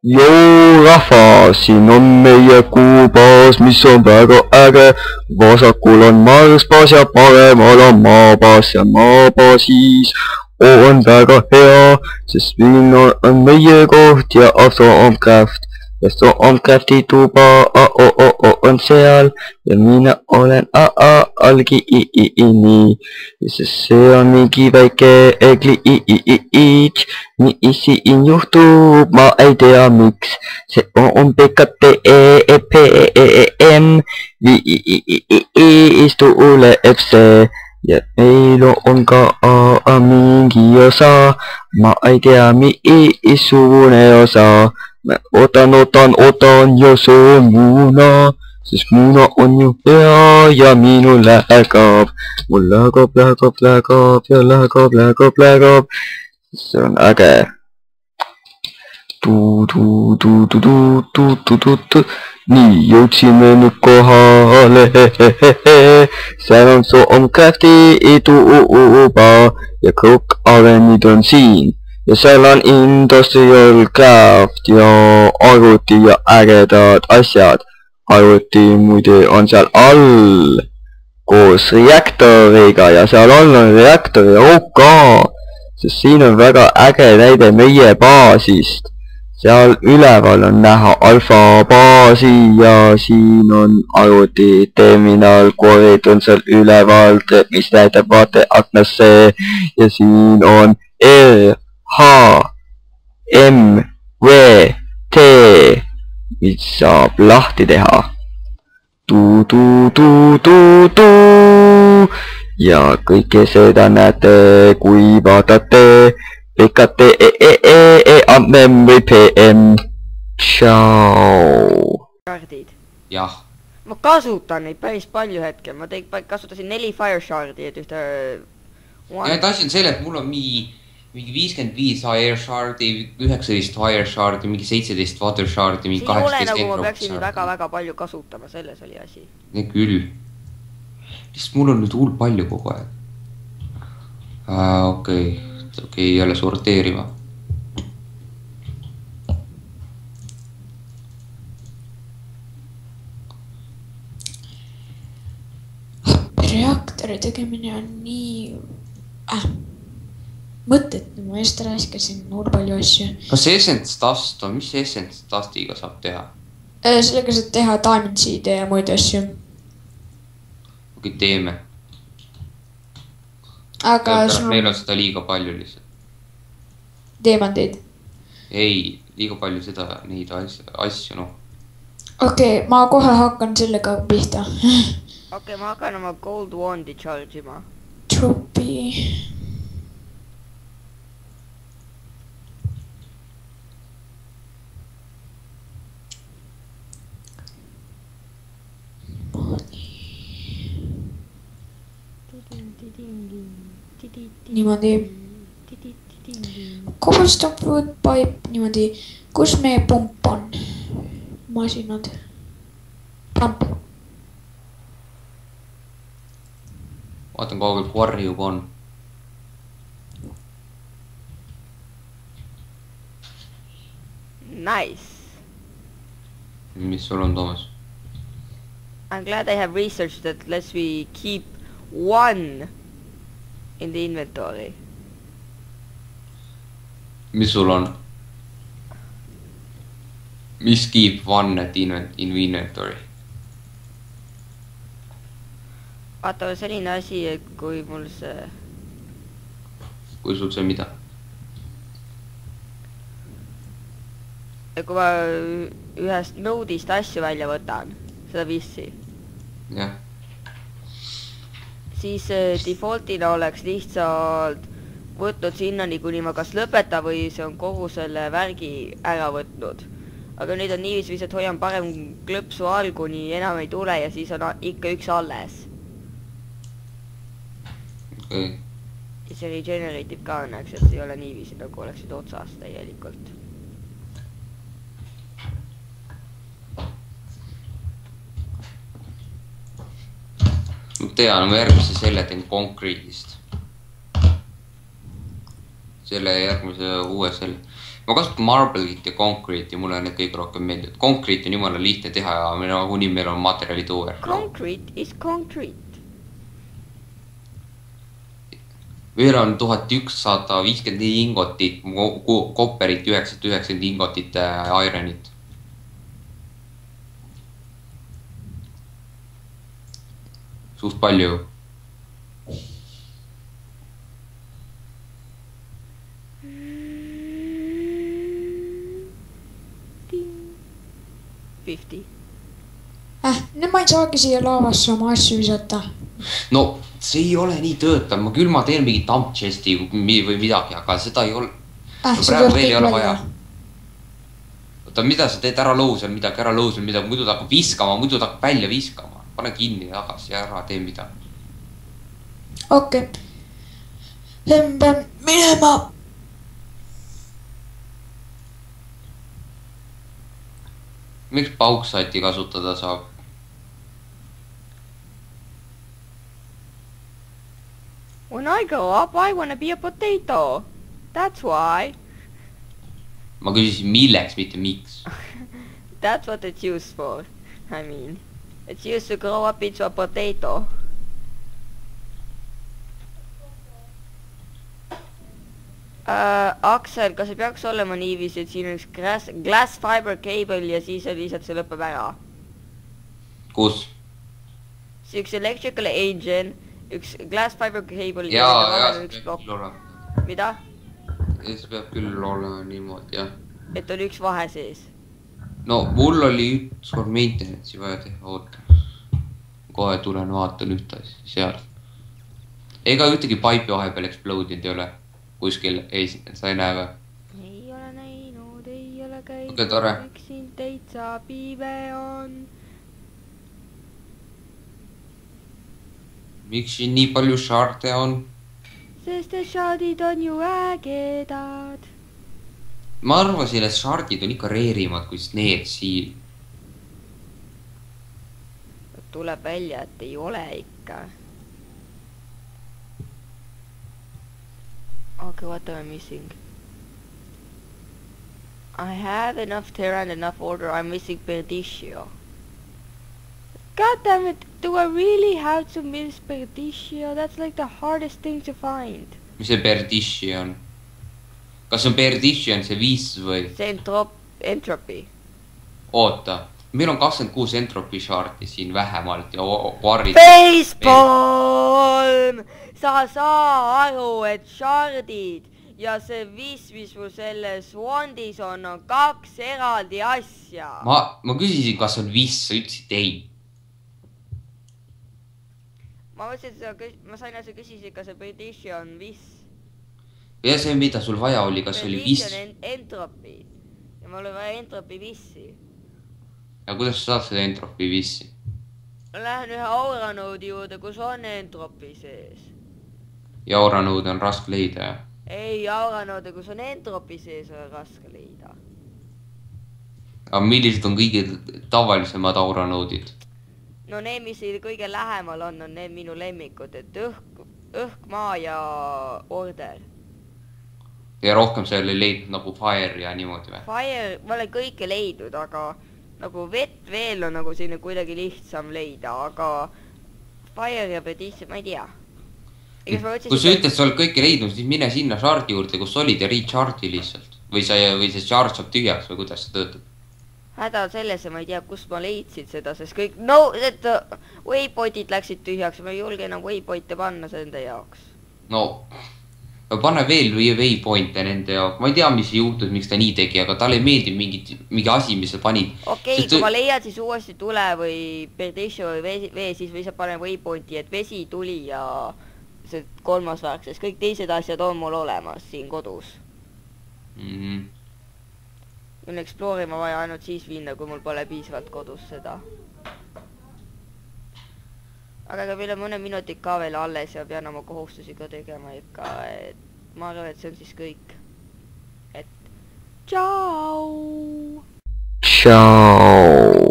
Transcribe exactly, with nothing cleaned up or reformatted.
Joo rahvas, siin on meie kuubaas, mis on väga äge. Vasakul on Marsbaas ja paremal on maabaas ja maabaasis on väga hea, sest siin on meie koht ja Stormcraft. Ja Stormcrafti tuba on seal ja mina olen algiini, sest see on mingi väike kliit. Nii siin juhtub, ma ei tea miks, see on P K T E P M viis tuleb see ja meil on ka mingi osa, ma ei tea missugune osa. Ma ootan, ootan, ootan ja see on muna, sest muna on ju hea ja minul läheb. Mul läheb, läheb, läheb ja läheb, läheb, läheb. See on äge. Tu, tu, tu, tu, tu, tu, tu, tu, tu. Nii, jõudsime nüüd kohale. Seal on Stormcrafti tuba ja kõik arenid on siin. Ja seal on Industrial Craft ja arvuti ja ägedad asjad. Arvuti muide on seal all koos reaktoriga ja seal all on reaktori OK. Sest siin on väga äge näide meie baasist. Seal üleval on näha alfa baasi ja siin on arvuti terminal, korid on seal üleval, mis näitab vaateaknasse ja siin on R H M V T, mis saab lahti teha. Tu, tu, tu, tu, tu. Ja kõike seda näete, kui vaatate P K T E E E E memory P M. Tšau. Shardid. Jah. Ma kasutan neid päris palju hetkel, ma teik, kasutasin neli fire shardi, et ühte ja tahtsin selle, et mul on mingi mingi viiskümmend viis air shardi, üheksateist fire shardi, mingi seitseteist water shardi, mingi kaheksateist nagu ma peaksin väga-väga palju kasutama, selles oli asi. Ne küll. Lihtsalt mul on nüüd hull palju kogu aeg. Okei, okei, jälle sorteerima. Reaktori tegemine on nii äh, mõtet, ma just rääskasin noor palju asju. Kas Essence Dust on, mis Essence Dustiga saab teha? Sellega saab teha diamond seed ja muid asju. Okei, teeme. Aga sul... meil on seda liiga palju lihtsalt. Diamandid? Ei, liiga palju seda, neid asju, asju noh. Okei, ma kohe hakkan sellega pihta. Okei, ma hakkan oma gold wandi charge ima. Tropi. Niimoodi. Cobblestone wood pipe, niimoodi. Kus meie pump on? Masinad. Pump. Vaatan kaugelt quarry juba on. Nice. Mis sul on, Toomas? I'm glad I have researched that let's we keep one in the inventory. Mis sul on? Mis keep one at invent in inventory? Vaata selline asi, et kui mul see... Kui sul see mida? Ja kui ma ühest node'ist asju välja võtan, seda vissi. Jah. Siis defaultina oleks lihtsalt võtnud sinnani, kuni ma kas lõpeta või see on kogu selle värgi ära võtnud. Aga nüüd on niivis vist, et hoian parem klõpsu all, kuni enam ei tule ja siis on ikka üks alles. Okay. Ja see regenerative ka õnneks, et see ei ole niiviisi, nagu oleksid otsas täielikult. Ma tean, ma järgmise selle teen concrete'ist. Selle järgmise uue selle. ma kasutan Marble'it ja Concrete'i, mulle need kõige rohkem meeldivad. Concrete on jumala lihtne teha ja meil nagunii meil on materjalid over. Concrete is concrete. Veel on tuhat ükssada viiskümmend neli ingotit, kopperit, üheksasada üheksakümmend ingotit ironit. Suht palju. viiskümmend. Äh, nüüd ma ei saagi siia laavasse oma asju visata. No see ei ole nii töötav, ma küll ma teen mingi dump chesti või midagi, aga seda ei ole. Äh, no praegu veel ei ole vaja. Oota, mida sa teed, ära lõusel midagi, ära lõusel midagi, muidu ta hakkab viskama, muidu ta hakkab välja viskama. Pane kinni tagasi ja ära tee midagi. Okei. Sen pean minema. Miks pauksati kasutada saab? When I grow up, I wanna be a potato. That's why. Ma küsisin milleks, mitte miks. That's what it's used for. I mean, it's used to grow up into a potato. Uh, Aksel, kas ei peaks olema niiviisi, et siin on üks glass, glass fiber cable ja siis on lihtsalt see lõpeb ära? Kus? See üks electrical engine, üks glass fiber cable ja, ja, ja üks plokk. Mida? Ja see peab küll olema niimoodi, jah. Et on üks vahe sees. No mul oli üks kord maintenance'i vaja teha, oota. Kohe tulen vaatan ühte asja seal. Ega ühtegi paipi vahepeal explodinud ei ole. Kuskil ei, sa ei näe või? Ei ole näinud, ei ole käinud. Okei, tore. Miks siin teitsa piive on? Miks siin nii palju shard'e on? Sest need shardid on ju ägedad. Ma arvasin, et shardid on ikka reerimad kui need siin. Tuleb välja, et ei ole ikka. Okay, what am I missing? I have enough terra and enough order. I'm missing Perdicio. God damn it! Do I really have to miss Perdicio? That's like the hardest thing to find. Mis see Perdicio on? Kas on Perdicio on see viis või? See entrop entropy. Oota, meil on kakskümmend kuus entropy shardi siin vähemalt ja varrid. Facepalm! Sa saa aru, et shardid ja see viis, mis mul selles Swandis on, on kaks eraldi asja. Ma, ma küsisin, kas on viis, sa ütlesid ei. Ma mõtlesin, et ma sain, et sa küsisid, kas see Perdicio on viis. Ja see, mida sul vaja oli, kas oli viis? Perdicio on entropy ja mul oli vaja entropy viisi. Ja kuidas sa saad seda entropy viisi? Lähen ühe auranoodi juurde, kus on entropy sees. Ja auranõude on raske leida, jah? Ei, auranõude, kus on entropi sees, on raske leida. Aga millised on kõige tavalisemad auranõudid? No need, mis kõige lähemal on, on need minu lemmikud, et õhk, õhk, maa ja order. Ja rohkem seal ei leidnud nagu fire ja niimoodi või? Fire, ma olen kõike leidnud, aga nagu vett veel on nagu selline kuidagi lihtsam leida, aga fire ja Perdicio, ma ei tea. Kui sa ütled, sa oled kõike leidnud, siis mine sinna shardi juurde, kus olid ja recharge'i lihtsalt. Või, sa, või see charge saab tühjaks või kuidas see töötab? Häda sellesse, ma ei tea, kust ma leidsid seda, sest kõik, no, et waypointid läksid tühjaks, ma ei julge enam waypointe panna nende jaoks. No, pane veel waypointe nende jaoks, ma ei tea, mis juhtus, miks ta nii tegi, aga talle ei meeldi mingi, mingi asi, mis sa panid. Okei, okay, kui ma leiad siis uuesti tule või Perdicio või vee, vee siis või sa pane waypointi, et vesi tuli ja see kolmas värk, sest kõik teised asjad on mul olemas siin kodus. Mm-hmm. Mul explorima vaja ainult siis minna, kui mul pole piisavalt kodus seda. Aga meil on mõne minutit ka veel alles ja pean oma kohustusi ka tegema ikka, et ma arvan, et see on siis kõik. Et tšau! Tšau!